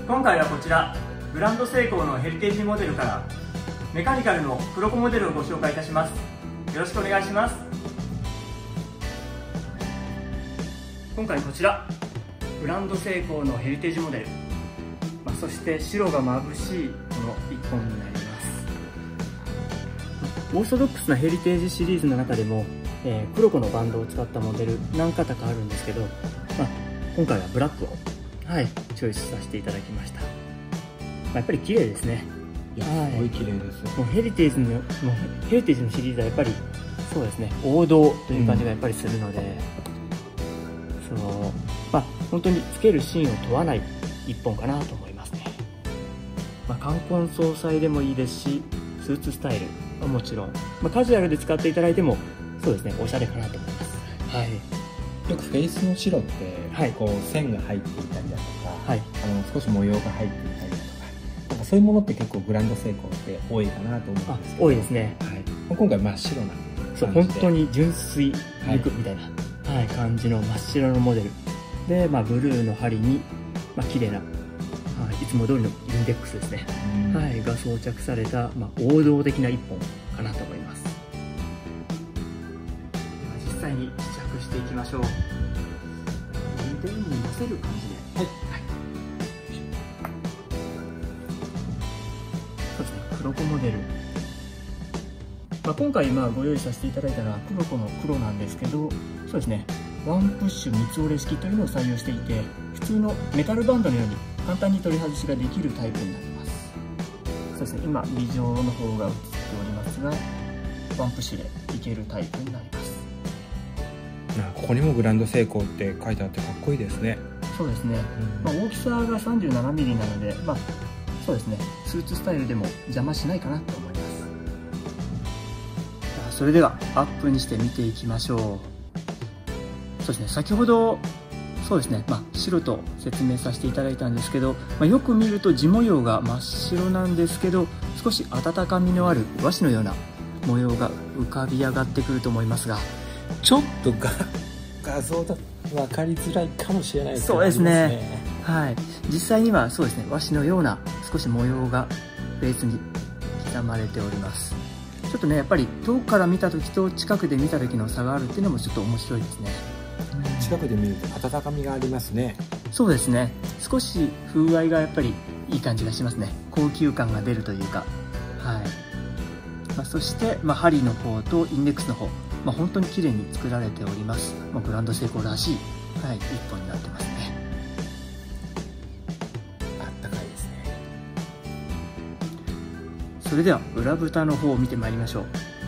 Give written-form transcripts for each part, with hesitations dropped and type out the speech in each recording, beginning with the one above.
今回はこちらグランドセイコーのヘリテージモデルからメカニカルの黒子モデルをご紹介いたします。よろしくお願いします。今回こちらグランドセイコーのヘリテージモデル、そして白が眩しいこの1本になります。オーソドックスなヘリテージシリーズの中でも、黒子のバンドを使ったモデル何型かあるんですけど、今回はブラックを、チョイスさせていただきました。やっぱり綺麗ですね。 いや、すごい綺麗です。 もうヘリテージのシリーズはやっぱりそうですね、王道という感じがやっぱりするので、本当につけるシーンを問わない一本かなと思いますね。冠婚葬祭でもいいですし、スーツスタイルはもちろん、カジュアルで使っていただいてもそうですね、おしゃれかなと思います。 よくフェイスの白って、こう線が入っていたりだとか、少し模様が入っていたりだとか、そういうものって結構グランドセイコーって多いかなと思うんですけど、 多いですね。 今回真っ白な感じで、 本当に純粋肉みたいな、感じの真っ白のモデルで、ブルーの針に、綺麗な、いつも通りのインデックスですね、が装着された、王道的な一本かなと思います。では実際に試着していきましょう。腕に乗せる感じで、そうですね、黒子モデル、今回ご用意させていただいたのは黒子の黒なんですけど、そうですね、ワンプッシュ三つ折れ式というのを採用していて、普通のメタルバンドのように簡単に取り外しができるタイプになります。そうですね、今微状の方が映っておりますが、ワンプッシュでいけるタイプになります。 ここにもグランドセイコーって書いてあってかっこいいですね。 そうですね、大きさが 37mm なので、そうですね、スーツスタイルでも邪魔しないかなと思います。それではアップにして見ていきましょう。そうですね、先ほどそうですね、白と説明させていただいたんですけど、よく見ると地模様が真っ白なんですけど、少し温かみのある和紙のような模様が浮かび上がってくると思いますが、 ちょっと画像だと分かりづらいかもしれないですね。 そうですね、実際にはそうですね、和紙のような少し模様がベースに刻まれております。ちょっとね、やっぱり遠くから見た時と近くで見た時の差があるっていうのもちょっと面白いですね。 近くで見ると温かみがありますね。 そうですね、少し風合いがやっぱりいい感じがしますね。高級感が出るというか、そして、針の方とインデックスの方、本当に綺麗に作られております。グランドセイコーらしい、一本になってますね。 あったかいですね。 それでは裏蓋の方を見てまいりましょう。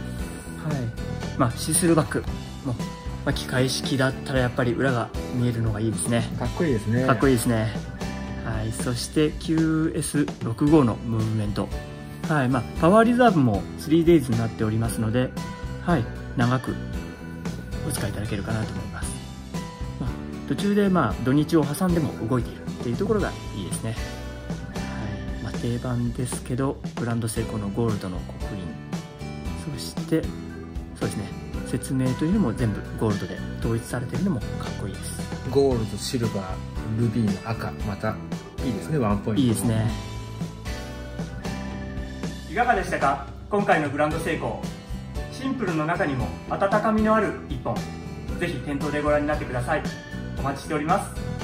シースルーバッグも機械式だったらやっぱり裏が見えるのがいいですね。 かっこいいですね。 かっこいいですね。そして QS65 のムーブメント、パワーリザーブも 3days になっておりますので、長くお使いいただけるかなと思います。途中で土日を挟んでも動いているっていうところがいいですね。定番ですけどグランドセイコーのゴールドの刻印、そしてそうですね、説明というのも全部ゴールドで統一されているのもかっこいいです。 ゴールド、シルバー、ルビーの赤、またいいですね、ワンポイント。 いいですね。いかがでしたか？今回のグランドセイコー、シンプルの中にも温かみのある一本、ぜひ店頭でご覧になってください。お待ちしております。